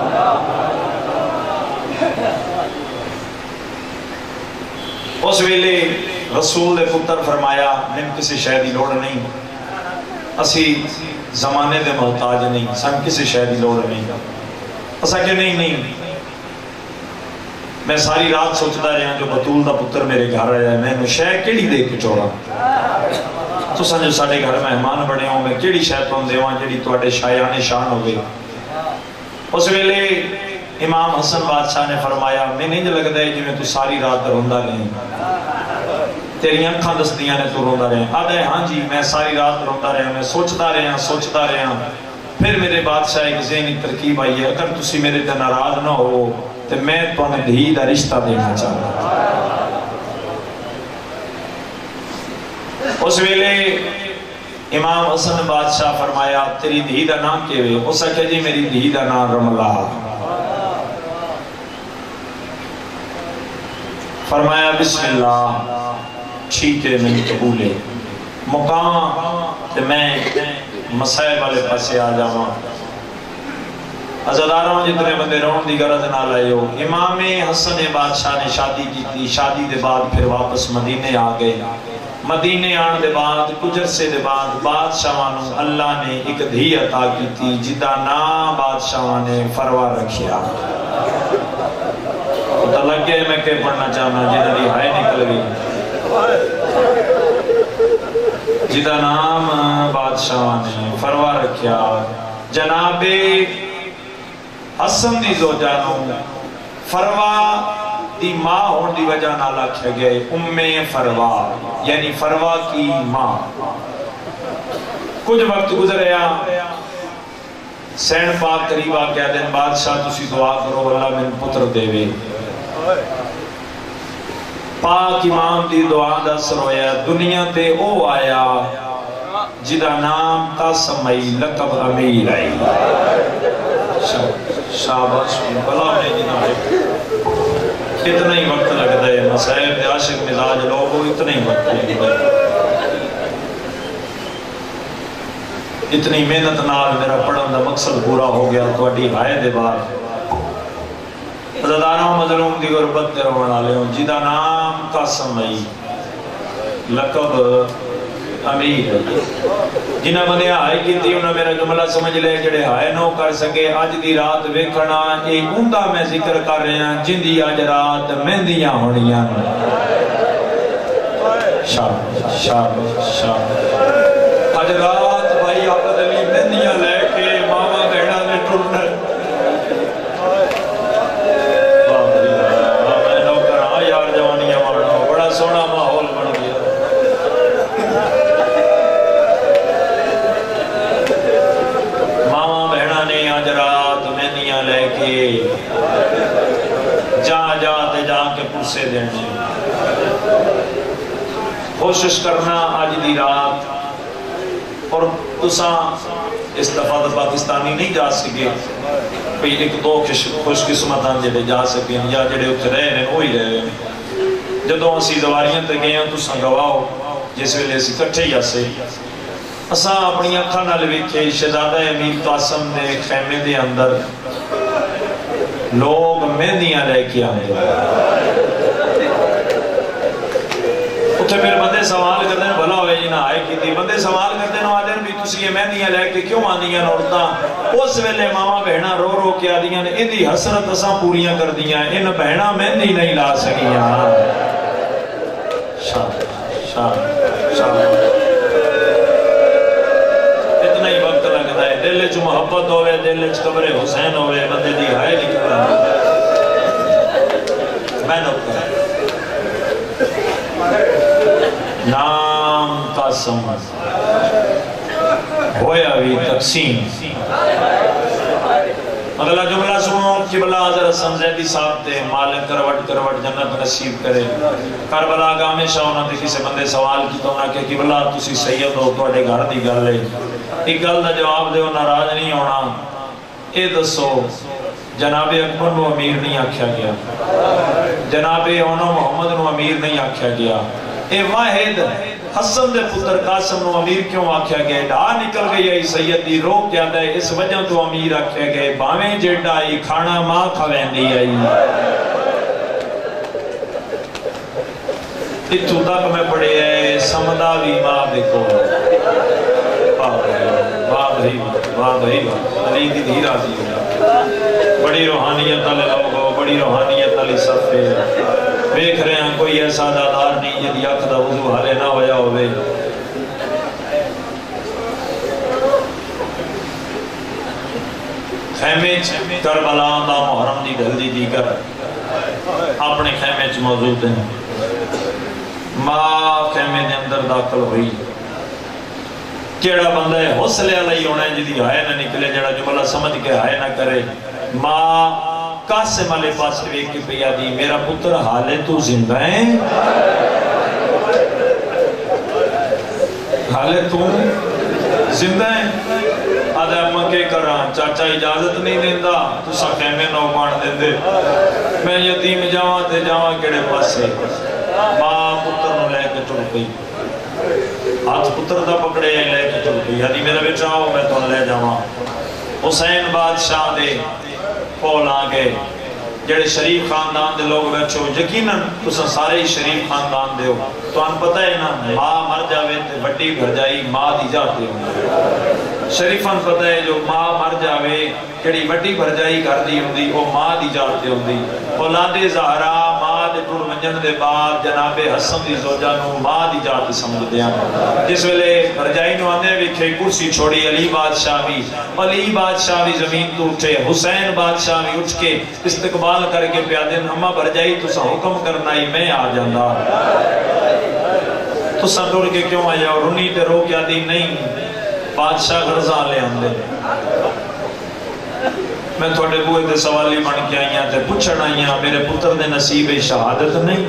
اس ویلے رسول دے پتر فرمایا میں کسی شے دی لوڑ نہیں, اسی زمانے دے محتاج نہیں, سن کسی شے دی لوڑ نہیں. اسا کہ نہیں نہیں, میں ساری رات سوچتا رہا جو بطول دا پتر میرے گھر آیا ہے, میں نے شے کیڑی دے کے چوڑا, تو سن جو ساڑے گھر مہمان بڑے ہوں, میں کیڑی شے تون دیواں جڑی تواڈے شایان شان ہوگی. اس ویلے امام حسن بادشاہ نے فرمایا میں نہیں جو لگتا ہے جی میں تو ساری رات روندہ نہیں, تیری اکھاں دستیاں نے تو روندہ رہے. آدھا ہے ہاں جی میں ساری رات روندہ رہا, میں سوچتا رہا سوچتا رہا. پھر میرے بادشاہ ایک ذہنی ترکیب آئی ہے, اگر تسی میرے تے ناراض نہ ہو تو میں تو انہیں دھی دا رشتہ دینا چاہتا. اس ویلے امام حسن بادشاہ فرمایا تیری دھی دا نام کے ہوئے؟ اس کہا جی میری دھی دا نام رملہ. فرمایا بسم اللہ, ٹھیک ہے میں قبول ہے. مقام کہ میں مسائب والے پاسے آ جاؤں. عزاداروں جتنے بندے رون دی غرض نہ لائے ہو. امام حسن بادشاہ نے شادی کی تھی, شادی دے بعد پھر واپس مدینے آ گئے. مدینے آن دے بعد کچھ عرصے دے بعد بادشاہانوں اللہ نے ایک دھی عطا کی تھی جدا نام بادشاہاں نے فروا رکھیا. تو لگ گئے میں کہ پڑھنا چاہنا جدا دی ہائے نکل گئی, جدا نام بادشاہاں نے فروا رکھیا. جناب حسن دی زوجانوں فروا دی ماں ہون دی وجہ نہ لکھے گئے ام فروا, یعنی فروا کی ماں. کچھ وقت گزریا, سین پاک قریبا کہہ دیں بادشاہ تسی دعا کرو اللہ میں پتر دے وے. پاک امام دی دعا دا سر ہویا, دنیا تے او آیا جدا نام قاسمئی لقب امیر آئی. شاباش بلا میں جنا ہے. اتنا ہی وقت لگتا ہے, مسائب دے عاشق مزاج لوگوں اتنا ہی وقت لگتا ہے. اتنی محنت نال میرا پڑھن دا مقصد پورا ہو گیا. تو اڈی ہائے دے بعد عزاداروں مظلوم دی غربت دے روان آلے ہوں جدا نام قاسم آئی لقب امیر. جنہ بندے ہائے کی تھی انہوں میرا جملہ سمجھ لے جڑے ہائے نو کر سکے. آج دی رات ویکھنا ایک اندہ میں ذکر کر رہے ہیں جن دی آج رات مہندیاں ہونیاں. شاب شاب شاب آج رات بھائی آقا علی مہندیاں لے کے ماما بہنا نے ٹرنا. میں نوکر ہاں یار جوانیاں مارنا, بڑا سونا ماحول بن گیا. لے کے جا جا تے جا کے پرسے دینے. کوشش کرنا آج دی رات, اور تساں اس دفعہ پاکستانی نہیں جا سکے, کوئی ایک دو خوش قسمتاں جڑے جا سکیں یا جڑے اتنے رہے ہیں وہی رہے ہیں جدوں اسی زواریاں تے گئے ہیں تساں گواہو جس ویلے اسی کٹھے ہی اسے اساں اپنی اکھاں نال ویکھے شہزادہ امیر قاسم دے خیمے دے اندر لوگ مہندیاں لے کے آنے اتھے پھر بندے سوال کرتے ہیں بھلا ہوئے جی نہ آئے کی تھی بندے سوال کرتے ہیں آدھے بھی تسی یہ مہندیاں لے کے کیوں آندیاں عورتاں اس ویلے ماما بہنا رو رو کے آدیاں نے اندی حسرت اساں پوریاں کر دیاں ان بہنا مہندی نہیں لا سکیاں شاہ شاہ شاہ اتنا ہی وقت لگتا ہے دل چ محبت ہوئے دل چ قبر حسین ہوئے بندے دی ہائے نکلا میں نوٹ کرا نام قاسم ہویا بھی تقسیم اگلا جملہ سنو قبلہ حضرت سمزیدی صاحب تے مالک کروٹ کروٹ جنت نصیب کرے کربلا کا ہمیشہ ہونا تھے کسی بندے سوال کی تو نہ کہ قبلہ تسی سید ہو تو اڑے گھر دی گل ہے ایک گل دا جواب دے ناراض نہیں ہونا اے دسو جناب اکبر نو امیر نہیں آکھیا گیا جناب اونو محمد نو امیر نہیں آکھیا گیا اے واحد حسن دے پتر قاسم نو امیر کیوں آکھیا گئے ڈھا نکل گئی آئی سیدی روک کیا دے اس وجہ تو امیر آکھیا گئے باویں جیڑا آئی کھانا ماں کھوین دی آئی اتو تک میں پڑھے ہے سمدہ بھی ماں دیکھو واہ بھائی واہ بھائی علی دی دھی راضی ہو بڑی روحانیت علی لوگو بڑی روحانیت علی صفے دیکھ رہے ہیں کوئی ایسا دادار نہیں جدی اکھ دا وضو حالے نہ ہویا ہوئے خیمے کربلا دا محرم دی ڈھل دی دیگر اپنے خیمے چ موجود ہیں ماں خیمے دے اندر داخل ہوئی کیڑا بندہ ہے حوصلے علیہ ہونا ہے جدی ہائے نہ نکلے جڑا جملہ سمجھ کے ہائے نہ کرے ماں قاسم علیہ پاس ویک کی پیا دی میرا پتر حالے تو زندہ ہیں حالے تو زندہ ہیں آدھے اممہ کے کر رہا چاچا اجازت نہیں دیندہ تو سا خیمے نو بان دیندے میں یتیم جاواں تے جاواں کیڑے پاسے ماں پتر نو لے کے ٹر گئی ہاتھ پتر دا پکڑے لے کے ٹر گئی یعنی میرا بیٹا ہو میں تو لے جاواں حسین بادشاہ دے کول آگے جڑے شریف خاندان دے لوگ بیٹھو یقیناً تساں سارے ہی شریف خاندان دے ہو تو ان پتہ ہے نا ماں مر جاوے تے بڑی گھر جائی ماں دی جاتے ہوں شریفاں پتہ ہے جو ماں مر جاوے کڑی بڑی بھر جائی گھر دی ہوں دی وہ ماں دی جاتے ہوں دی اولاد زہرا ماں دے ٹور منجن دے بعد جناب حسن دی زوجہ نو ماں دی جاتے سمجھ دیا جس ویلے بھر جائی نو آنے ویکھے کرسی چھوڑی علی بادشاہ بھی علی بادشاہ بھی زمین تو اٹھے حسین بادشاہ بھی اٹھ کے استقبال کر کے پیادے ہمہ بھر جائی تو سا حکم کرنا ہی میں آ جاندہ تو سا ٹوڑ کے کیوں آیا اور رنی تے رو کیا دی نہیں بادشاہ غرزہ لے ہم دے میں تھوڑے بوئے دے سوالی بن کے آئیاں تے پوچھڑ آئیاں میرے پتر دے نصیب شہادت نہیں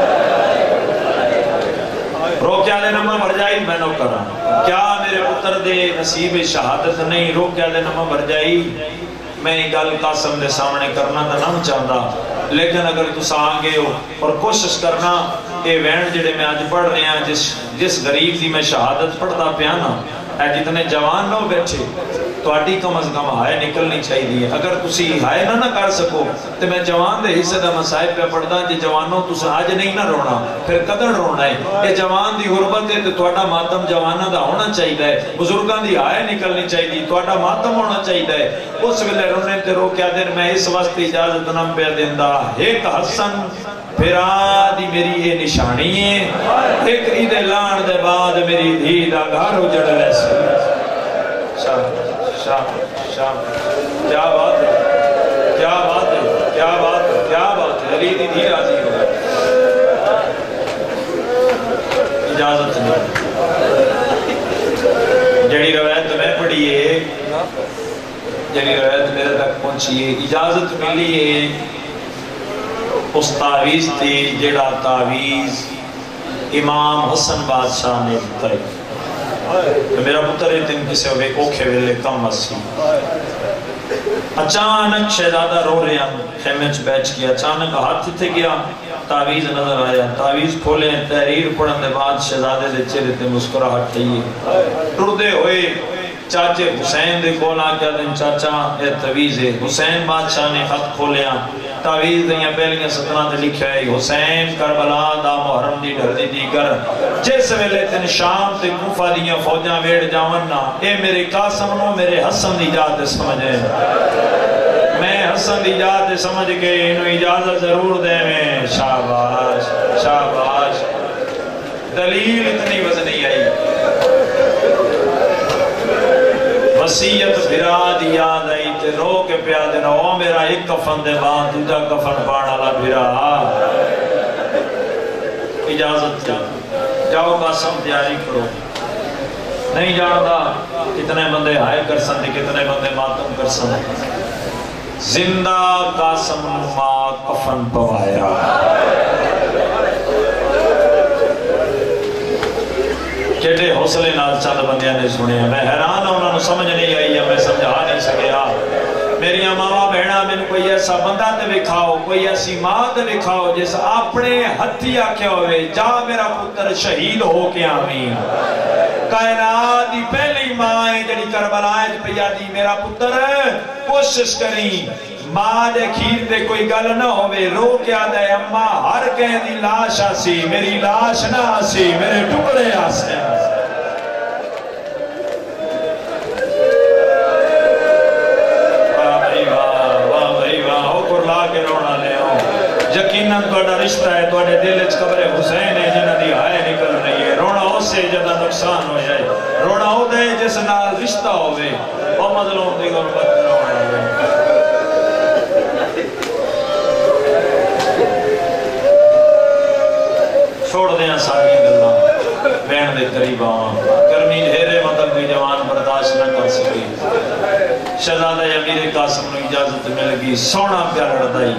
رو کیا دے نمہ بھر جائی میں نو کرا کیا میرے پتر دے نصیب شہادت نہیں رو کیا دے نمہ بھر جائی میں ایک گل قاسم دے سامنے کرنا دا نام چاہتا لیکن اگر تسا آگے ہو اور کوشش کرنا اے وین جڑے میں آج پڑھ رہے ہیں جس, جس غریب دی میں شہادت پڑھتا پیانا اے جتنے جوان نو بیٹھے تو آٹی کم از کم ہائے نکلنی چاہیے اگر تسی ہائے نہ نہ کر سکو تو میں جوان دے حصے دا مسائب پہ پڑھتا جی جوانوں تسا آج نہیں نہ رونا پھر قدر رونا ہے یہ جوان دی غربت ہے تو توڑا ماتم جوانہ دا ہونا چاہیے بزرگان دی ہائے نکلنی چاہیے توڑا ماتم ہونا چاہیے اس ویلے رونے تے رو کیا دن میں اس وقت اجازت نم پہ دیندہ ایک حسن پھرا دی میری یہ نشانی ہے ایک عید لان دے بعد میری دھی دا گھر اجڑ لیسے شاہ شاہ شاہ کیا بات ہے کیا بات ہے کیا بات ہے کیا بات ہے علی دی دھی راضی ہو اجازت نہیں جڑی روایت میں پڑھی ہے جڑی روایت میرے تک پہنچی ہے اجازت ملی ہے اس تعویز تھی جڑا تعویز امام حسن بادشاہ نے بتائی میرا پتر ہے تن کسے ہوئے اوکھے ویلے کم اسی اچانک شہزادہ رو رہے ہیں خیمے چ بیٹھ کے، اچانک ہاتھ تھے گیا، تعویذ نظر آیا، تعویذ کھولے، تحریر پڑھن دے بعد شہزادے دے چہرے تے مسکراہٹ آئی، ٹردے ہوئے چاچے حسین دے کول آ کے دن چاچا اے تعویذ ہے۔ حسین بادشاہ نے خط کھولیا، تعویذ دیاں پہلیاں سطراں تے لکھیا ہے حسین کربلا دا محرم دی ڈھردی دیگر، جس ویلے تن شام تے کوفہ دیاں فوجاں ویڑ جاون نا، اے میرے قاسم نو میرے حسن دی جات سمجھے، میں حسن دی جات سمجھ کے انہوں اجازت ضرور دے میں۔ شاباش شاباش، دلیل اتنی وزنی آئی، وسیعت بھرا دی یاد آئی تے رو کے پیا دینا، او میرا ایک کفن دے بعد دوجا کفن پانا لا بھرا، اجازت کیا، جاؤ قاسم تیاری کرو۔ نہیں جانتا کتنے بندے ہائے کر سن، کتنے بندے ماتم کر سن، زندہ قاسم نما کفن پوایا۔ کیٹے حوصلے نال چند بندیاں نے سنے، میں حیران ہوں، انہوں نے سمجھ نہیں آئی یا میں سمجھا نہیں سکیا۔ میری ماما بہنا میں کوئی ایسا بندہ تے وکھاؤ، کوئی ایسی ماں تے وکھاؤ جس اپنے ہتھی آکھیا ہوئے جا میرا پتر شہید ہو کے آمین۔ کائنات دی پہلی ماں ہے جڑی کربلا وچ پئی آدی میرا پتر کوشش کریں ماں دے کھیر دے کوئی گل نہ ہوئے، رو کے آدھا ہے اماں ہر کہیں دی لاش آسی، میری لاش نہ آسی، میرے ٹکڑے آسے۔ واہ بھائی واہ، واہ بھائی واہ، ہو کر لا کے رونا لے ہو۔ یقیناً توڑا رشتہ ہے، توڑے دل اچ قبر حسین ہے جنہ دی ہائے نکل رہی ہے، رونا ہو سے جدہ نقصان ہو جائے، رونا ہو دے جس نال رشتہ ہوئے، اور مظلوم دی غربت رونا لے۔ چھوڑ دیا ساری گلاں، بین دے قریب آواں، گرمی ڈھیرے مطلب بھی جوان برداشت نہ کر سکی، شہزادہ امیر قاسم نے اجازت مل گئی، سونا پیا لڑدائی۔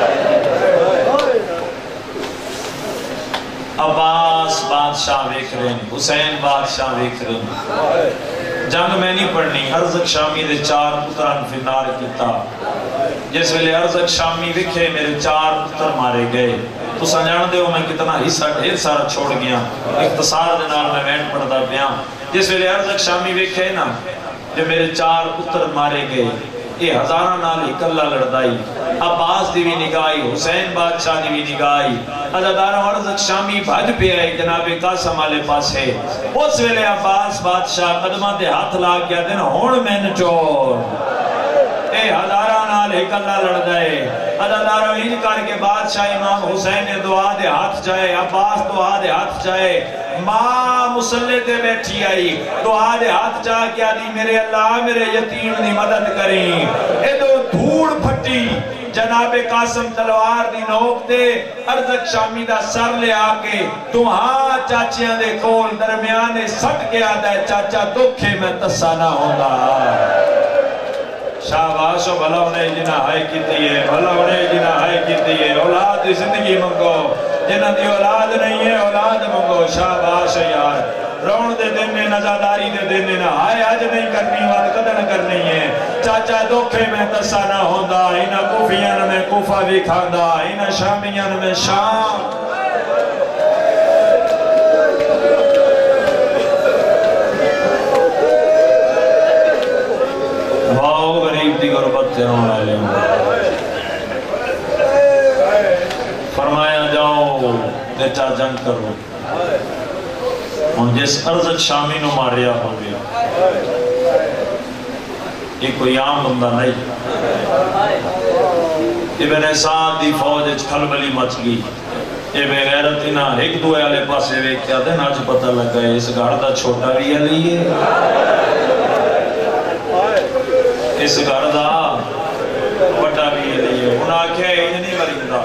عباس بادشاہ ویکھ رہے ہیں، حسین بادشاہ ویکھ رہے ہیں، جنگ میں نہیں پڑھنی، ارزق شامی دے چار پتران فنار کیتا، جس ویلے ارزق شامی وکھے میرے چار پتر مارے گئے، تو سنجان دے ہو میں کتنا حصہ ڈھیر سارا چھوڑ گیا، اختصار دے نال میں وین پڑھتا پیا، جس ویلے ارزق شامی وکھے نا جو میرے چار پتر مارے گئے، یہ ہزارہ نال ہی کلہ لڑدائی، عباس دی بھی نگاہی، حسین بادشاہ دی بھی نگاہی، عزادارہ ارزق شامی بھج پہ آئے جناب قاسم والے پاس ہے، اس ویلے عباس بادشاہ قدمہ دے ہاتھ لا گیا دن ہون میں نچور، اے ہزارہ نال ہی کلہ لڑدائے، عزادارہ ہی کر کے بادشاہ امام حسین نے دعا دے ہاتھ جائے، عباس دعا دے ہاتھ جائے، ماں مسلح دے بیٹھی آئی، دعا دے ہاتھ جا کیا دی میرے اللہ میرے یتیم دی مدد کریں، اے دو دھوڑ پھٹی، جناب قاسم تلوار دی نوک دے ارزق شامی دا سر لے آکے تو ہاں چاچیاں دے کول درمیانے سٹ کے آدھا ہے چاچا دکھے میں تسا نہ ہوندہ۔ شاباش و بھلا انہیں جنہ ہائے کیتی ہے، بھلا انہیں جنہ ہائے کیتی ہے، اولاد دی زندگی منگو، جنہ دی اولاد نہیں ہے اولاد منگو، شاباش یار، رون دے دن نے نزاداری دے دن نے ہائے آج نہیں کرنی وقت قدر کرنی ہے، چاچا دکھے میں تسا نہ ہوندہ، انہ کوفیان میں کوفہ بھی کھاندہ، انہ شامیان میں شام، واؤ غریب دی غربت سے ہونا لے فرمایا جاؤ دیتا جنگ کرو، اور جس ارزق شامی نو ماریا ہو گیا، یہ کوئی عام بندہ نہیں، ابن سعد دی فوج کھلبلی مچ گئی، یہ بے غیرت ہی نہ ایک دوے والے پاسے وے کیا دن آج پتہ لگا ہے اس گھر دا چھوٹا بھی علی ہے، اس گھر دا بڑا بھی علی ہے، انہاں آکھیا ہے یہ نہیں مرندہ،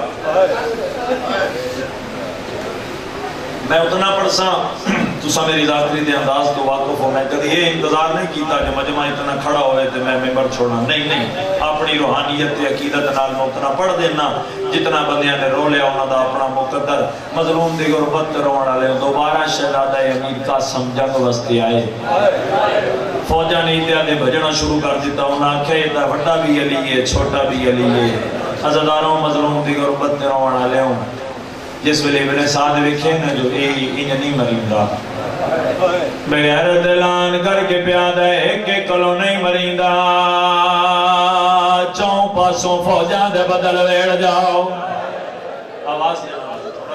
میں اتنا پڑھسا تو سا میری ذاتری دے انداز تو واقف ہو، میں کدھی یہ انتظار نہیں کیتا کہ مجمع اتنا کھڑا ہوئے تھے میں ممبر چھوڑا، نہیں نہیں، اپنی روحانیت تے عقیدت نال میں اتنا پڑھ دینا جتنا بندیاں نے رو لیا انہاں دا اپنا مقدر، مظلوم دی غربت رونا لے، دوبارہ شہزادہ امیر قاسم جنگ وسطی آئے، فوجا نے اتحادے بجنا شروع کر دیتا انہاں آکھیا یہ تا وڈا بھی علی ہے چھوٹا بھی علی ہے عزاداروں مظلوم دی غربت تے روان والے ہوں جس ویلے ابن سعد ویکھے نا جو اے انج نہیں مریندا بغیر دلان کر کے پیادہ ایک ایک کلو نہیں مریندا چون پاسوں فوجاں دے بدل ویڑ جاؤ آواز دے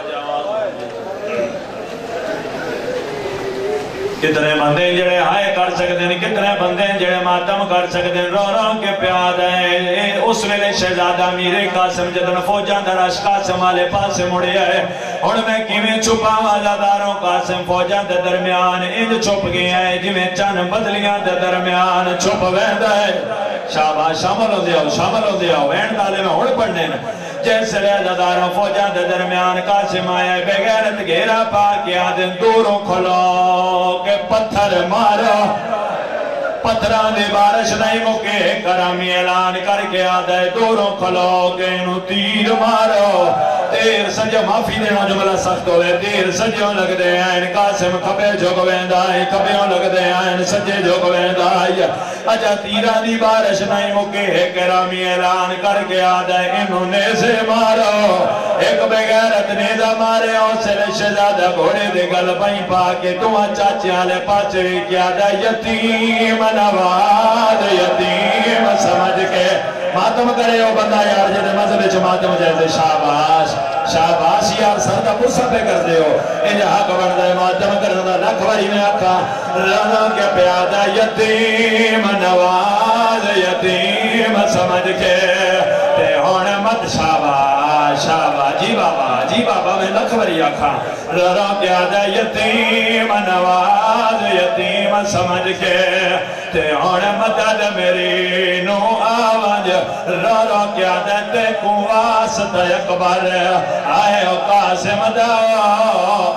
کتنے بندے جڑے ہائے کر سکتے ہیں کتنے بندے جڑے ماتم کر سکتے ہیں رو رو کے پیاد ہیں اس ویلے شہزادہ میرے قاسم جدن فوجاں درش قاسم والے پاس مڑے آئے اور میں کیویں چھپا وزاداروں قاسم فوجاں دے درمیان انج چھپ گئے ہیں جی میں چند بدلیاں دے درمیان چھپ ویندہ ہے شاباش شامل ہو دیاؤ شامل ہو دیاؤ وین تالے میں ہوڑ پڑھنے جیسے رہزاداروں فوجاں دے درمیان قاسم آئے بغیرت گھیرا پا کے آدن دوروں کھلو کہ پتھر مارو پتھران دی بارش نہیں مکے کرامی اعلان کر کے آدھے دوروں کھلو کہ انہوں تیر مارو تیر سجو معافی دینا جملہ سخت ہوئے تیر سجو لگ دے ہیں قاسم کھبے جھوک ویندائی کھبیوں لگ دے ہیں سجے جھوک ویندائی اجا تیرہ دی بارش نہیں مکے کرامی اعلان کر کے آدھے انہوں نے سے مارو ایک بغیرت نیزہ مارے اور سے شہزادہ گھوڑے دے گل بھائی پا کے تو چاچے آلے پاچے کیا دا یتیم نواز یتیم سمجھ کے ماتم کرے ہو بندہ یار جیدے مذہب چھ ماتم جیسے شاباش شاباش یار سردہ پرسہ پہ کر دے ہو انجا حق بڑھتا ہے ماتم کرنا لکھ باری میں آکھا رنوں کے پیادہ یتیم نواز یتیم سمجھ کے تے ہونے مت شاباش شاباش جی بابا جی بابا میں لکھ باری آکھا رنوں کے پیادہ یتیم نواز یتیم سمجھ کے تے ہونے مدد میری نو آوانج رو رو کیا دیتے کو واسطہ اکبر آئے او قاسم داؤ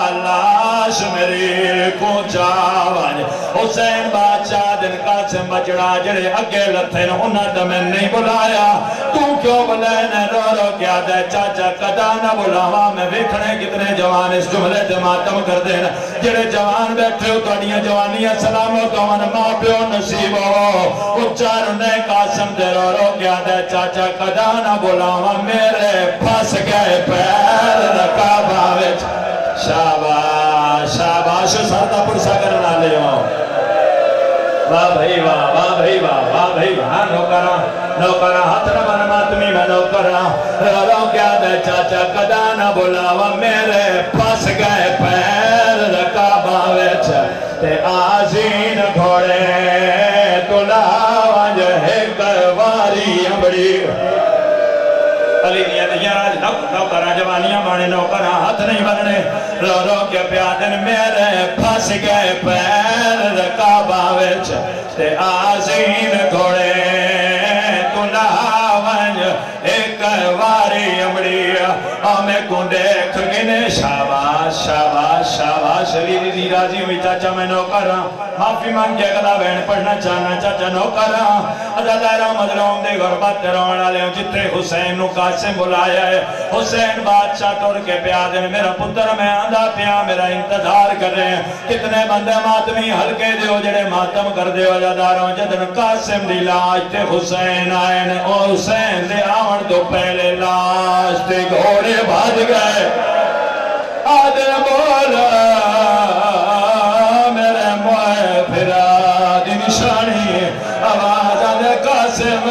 آلاش میری کو چاوانج حسین بادشاہ دن قاسم بچڑا جڑے اگے لتھے انہاں دمیں نہیں بلایا تو کیوں بلائنے رو رو کیا دے چاچا قدا نہ بلاوا میں ویکھنے کتنے جوان اس جملے تے ماتم کر دینا جڑے جوان بیٹھے ہو تو اڈیاں جوانیاں سلام ہو تو من ماں پیو نصیب ہو اچار نے قاسم دے رو رو کیا دے چاچا قدا نہ بلاوا میرے پھاس گئے پیر رکابہ وچ شاباش شاباش سردہ پرسہ کرنا لے ہو واہ بھائی واہ واہ بھائی واہ واہ بھائی واہ نوکرہ نوکرہ ہاتھ نہ بنا ماتمی میں نوکرہ رو رو کیا دے چاچا قدا نہ بلاوا میرے پھاس گئے پیر رکابہ وچ تے آزین گھوڑے تلاوانج ایک واری امبڑی علی دیا دیا راج نوکرہ جوانیاں بانے نوکرہ ہاتھ نہیں بننے رو رو کے پیادن میرے پھاس گئے پیر رکابہ وچ تے آزین گھوڑے تلاوانج ایک واری امبڑی ہمیں کن دیکھ گنے شاباش شاباش شاباش علی دی راضی ہوئی چاچا میں نوکرہ معافی مانگے گلا بہن پڑھنا چاہنا چاچا نوکرہ عزادارہ مظلوم دے غربت رونا لے جتنے حسین نو قاسم بلایا ہے حسین بادشاہ طور کے پیادن میرا پتر میں آندھا پیا میرا انتظار کر رہے ہیں کتنے بندے ماتمی ہلکے دیو جڑے ماتم کر دیو عزاداروں جدن قاسم دی لاش تے حسین آئے نے او حسین دے آون تو پہلے لاش تے گھوڑے بھاج گئے آدھے بولا میرے موئے پھرا دی نشانی آواز آدھے قاسم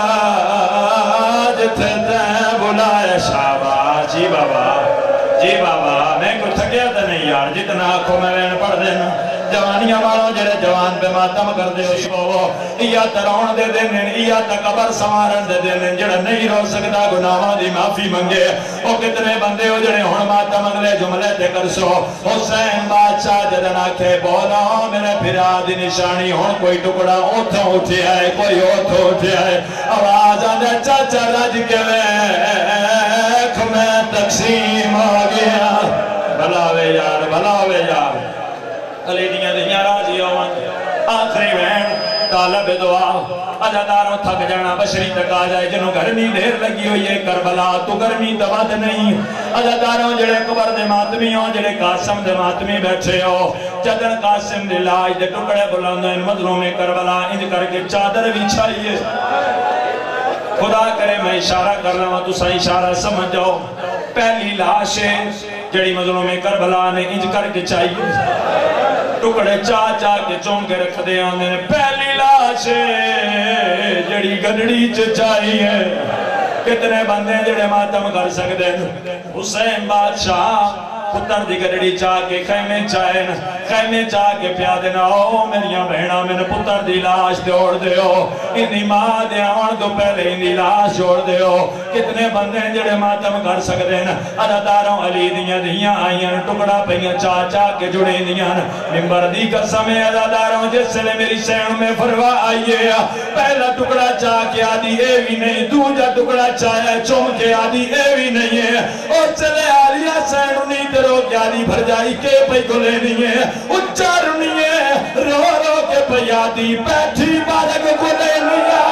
جتھے تے بلائے شاباش جی بابا جی بابا میں کو تھکیا تھا نہیں یار جتنا آنکھوں میں وین پڑھ دینا جوانیاں مارو جڑے جوان پہ ماتم کر دے ہو یا ترون دے دینن یا تکبر سوارن دے دینن جڑا نہیں رو سکتا گناہاں دی معافی منگے او کتنے بندے ہو جڑے ہن ماتم اگلے جملے تے کر سو حسین بادشاہ جدن آکھے بولا میرے پھرا دی نشانی ہن کوئی ٹکڑا اوتھوں اٹھیا ہے کوئی اوتھوں اٹھیا ہے آواز آندے چاچا رج کے ویکھ میں تقسیم آ گیا بھلاوے یار بھلاوے یار علی دیاں دیاں راضی آوان آخری بہن طالب نال دعا عزاداروں تھک جانا بشری تک آ جائے جنہوں گرمی دیر لگی ہوئی ہے کربلا تو گرمی دباد نہیں عزاداروں جڑے قبر دے ماتمی ہوں جڑے قاسم دے ماتمی بیٹھے ہو جدن قاسم دے لاج دے ٹکڑے بلند ان مدلوں میں کربلا انج کر کے چادر بھی چھائیے خدا کرے میں اشارہ کر رہا ہوں تو سا اشارہ سمجھ جاؤ پہلی لاش ہے جڑی مدلوں میں کربلا نے انج کر کے چاہیے ٹکڑے چاہ چاہ کے چون کے رکھ دے آنے پہلی لاش ہے جڑی گنڑی چاہیے کتنے بندے جڑے ماتم کر سکتے ہیں حسین بادشاہ پتر دی گڑڑی چاہ کے خیمے چاہے خیمے چاہ کے پیادے نہ ہو میریاں بہنہ میں نے پتر دی لاش جوڑ دے ہو اتنی ماں دے آن تو پہلے اندی لاش جوڑ دے ہو کتنے بندے جڑے ماتم کر سکتے ہیں عزاداروں علی دیاں دیاں آئیاں ٹکڑا پہیاں چاہ چاہ کے جڑے دیاں ممبر دی قسم عزاداروں جس سے میری سین میں فروا آئیے پہلا ٹکڑا چاہ کے آدھی اے بھی نہیں دوجہ ٹکڑا چاہے چوم کے آدھی اے بھی نہیں ہے اور چلے آلیا سین نہیں دے رو کے آدھی بھر جائی کے پہ گلے نہیں ہے اچھا رنی ہے رو رو کے پہ آدھی بیٹھی بارک گلے نہیں ہے